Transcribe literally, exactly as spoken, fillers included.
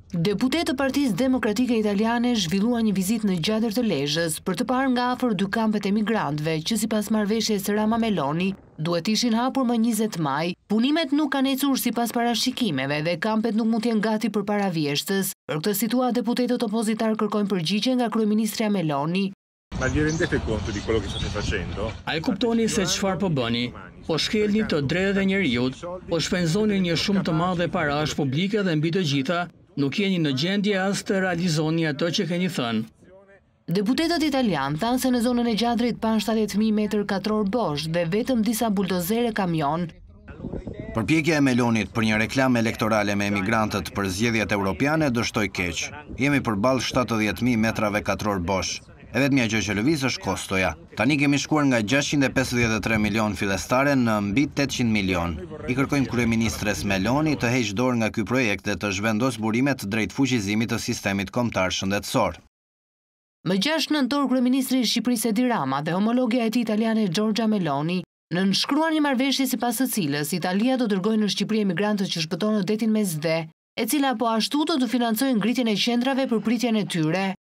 Deputet të Partisë Demokratike Italiane zhvilluan një vizitë në Gjatër të Lezhës për të parë nga afër dy kampet e migrantëve që sipas marrëveshjes së Rama Meloni duhet ishin hapur më njëzet maj. Punimet nuk kanë ecur sipas parashikimeve dhe kampet nuk mund të jenë gati përpara vjeshtës. Për këtë situatë deputetët opozitar kërkojnë përgjigje nga kryeministrja Meloni. Ma vi rendete conto di quello che state facendo? A e kuptoni se çfarë po bëni? Po shkelni të drejtat e njerëzit, po shpenzoni një shumë të madhe parash publike dhe mbi të gjitha nuk jeni në gjendje as të realizoni ato që keni thënë. Deputetët italian thanë se në zonën e Gjatrit pan shtatëdhjetë mijë metër katror bosh dhe vetëm disa buldozere kamion. Përpjekja e Melonit për një reklam elektorale me emigrantët për zgjedhjet europiane dështoi keq. Jemi përballë shtatëdhjetë mijë metrave katror bosh. E vetmja gjë që lëviz është kostoja. Tani kemi shkuar nga gjashtëqind e pesëdhjetë e tre milion fillestare në mbi tetëqind milion. I kërkojmë kryeministres Meloni të heqë dorë nga ky projekt dhe të zhvendos burimet drejt fuqizimit të sistemit kombëtar shëndetësor. Më gjashtë nëntor kryeministri i Shqipërisë Edi Rama dhe homologja e tij italiane Giorgia Meloni nënshkruan një marrëveshje sipas së cilës Italia do dërgojë në Shqipëri emigrantët që shpëtohen në detin Mesdhe, e cila po ashtu do të financojë ngritjen e qendrave për pritjen e tyre.